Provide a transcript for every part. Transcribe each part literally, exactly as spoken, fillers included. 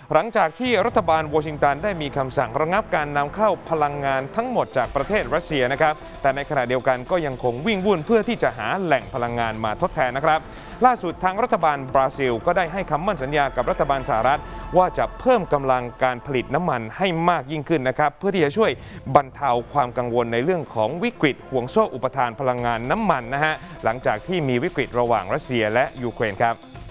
หลังจากที่รัฐบาลวอชิงตันได้มีคำสั่งระงับการนำเข้าพลังงานทั้งหมดจากประเทศรัสเซียนะครับแต่ในขณะเดียวกันก็ยังคงวิ่งวุ่นเพื่อที่จะหาแหล่งพลังงานมาทดแทนนะครับล่าสุดทางรัฐบาลบราซิลก็ได้ให้คำมั่นสัญญากับรัฐบาลสหรัฐว่าจะเพิ่มกำลังการผลิตน้ำมันให้มากยิ่งขึ้นนะครับเพื่อที่จะช่วยบรรเทาความกังวลในเรื่องของวิกฤตห่วงโซ่อุปทานพลังงานน้ำมันนะฮะหลังจากที่มีวิกฤตระหว่างรัสเซียและยูเครนครับ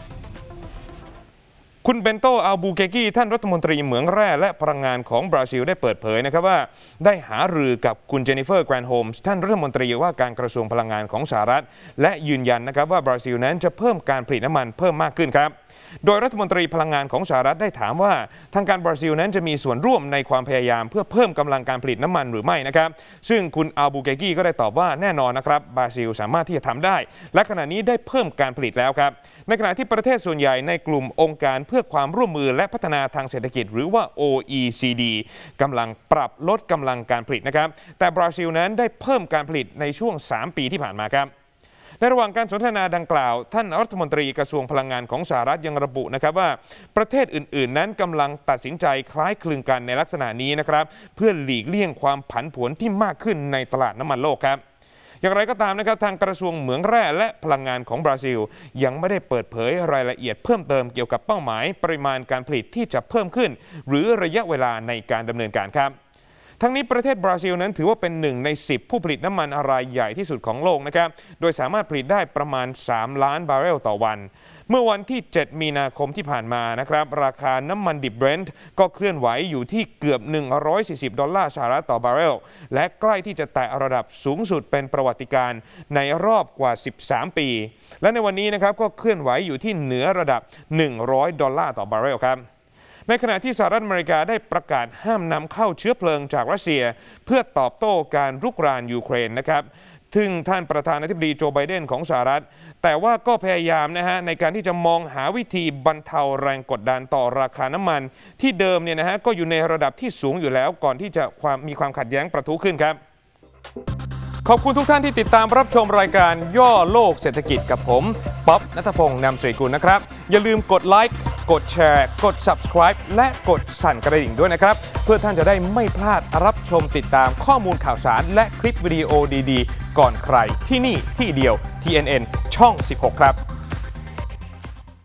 คุณเบนโต อัลบูเกกีท่านรัฐมนตรีเหมืองแร่และพลังงานของบราซิลได้เปิดเผยนะครับว่าได้หารือกับคุณเจนนิเฟอร์ แกรนโฮมส์ท่านรัฐมนตรีว่าการกระทรวงพลังงานของสหรัฐและยืนยันนะครับว่าบราซิลนั้นจะเพิ่มการผลิตน้ำมันเพิ่มมากขึ้นครับโดยรัฐมนตรีพลังงานของสหรัฐได้ถามว่าทางการบราซิลนั้นจะมีส่วนร่วมในความพยายามเพื่อเพิ่มกำลังการผลิตน้ำมันหรือไม่นะครับซึ่งคุณอัลบูเกกีก็ได้ตอบว่าแน่นอนนะครับบราซิลสามารถที่จะทำได้และขณะนี้ได้เพิ่มการผลิตแล้วครับในขณะที่ประเทศส่วนใหญ่ในกลุ่มองค์การเพื่อความร่วมมือและพัฒนาทางเศรษฐกิจหรือว่า โอ อี ซี ดี กำลังปรับลดกำลังการผลิตนะครับแต่บราซิลนั้นได้เพิ่มการผลิตในช่วงสามปีที่ผ่านมาครับในระหว่างการสนทนาดังกล่าวท่านรัฐมนตรีกระทรวงพลังงานของสหรัฐยังระบุนะครับว่าประเทศอื่นๆนั้นกำลังตัดสินใจคล้ายคลึงกันในลักษณะนี้นะครับเพื่อหลีกเลี่ยงความผันผวนที่มากขึ้นในตลาดน้ำมันโลกครับอย่างไรก็ตามนะครับทางกระทรวงเหมืองแร่และพลังงานของบราซิลยังไม่ได้เปิดเผยรายละเอียดเพิ่มเติมเกี่ยวกับเป้าหมายปริมาณการผลิตที่จะเพิ่มขึ้นหรือระยะเวลาในการดำเนินการครับทั้งนี้ประเทศบราซิลนั้นถือว่าเป็นหนึ่งในสิบผู้ผลิตน้ำมันรายใหญ่ที่สุดของโลกนะครับโดยสามารถผลิตได้ประมาณสามล้านบาร์เรลต่อวันเมื่อวันที่เจ็ดมีนาคมที่ผ่านมานะครับราคาน้ำมันดิบเบรนท์ก็เคลื่อนไหวอยู่ที่เกือบหนึ่งร้อยสี่สิบดอลลาร์สหรัฐต่อบาร์เรลและใกล้ที่จะแตะระดับสูงสุดเป็นประวัติการณ์ในรอบกว่าสิบสามปีและในวันนี้นะครับก็เคลื่อนไหวอยู่ที่เหนือระดับหนึ่งร้อยดอลลาร์ต่อบาร์เรลครับในขณะที่สหรัฐอเมริกาได้ประกาศห้ามนำเข้าเชื้อเพลิงจากรัสเซียเพื่อตอบโต้การรุกรานยูเครนนะครับซึ่งท่านประธานาธิบดีโจไบเดนของสหรัฐแต่ว่าก็พยายามนะฮะในการที่จะมองหาวิธีบรรเทาแรงกดดันต่อราคาน้ำมันที่เดิมเนี่ยนะฮะก็อยู่ในระดับที่สูงอยู่แล้วก่อนที่จะความมีความขัดแย้งประทุขึ้นครับขอบคุณทุกท่านที่ติดตามรับชมรายการย่อโลกเศรษฐกิจกับผมป๊อบ ณัฐพงษ์ นำสิริกุลนะครับอย่าลืมกดไลค์กดแชร์กด ซับสไครบ์ และกดสั่นกระดิ่งด้วยนะครับเพื่อท่านจะได้ไม่พลาดรับชมติดตามข้อมูลข่าวสารและคลิปวิดีโอดีๆก่อนใครที่นี่ที่เดียว ที เอ็น เอ็น ช่อง สิบหก ครับ